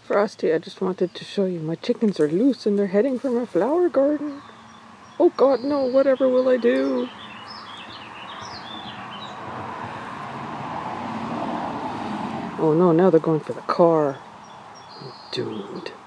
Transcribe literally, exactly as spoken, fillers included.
Frosty, I just wanted to show you my chickens are loose and they're heading for my flower garden. Oh God, no, whatever will I do? Oh no, now they're going for the car. I'm doomed.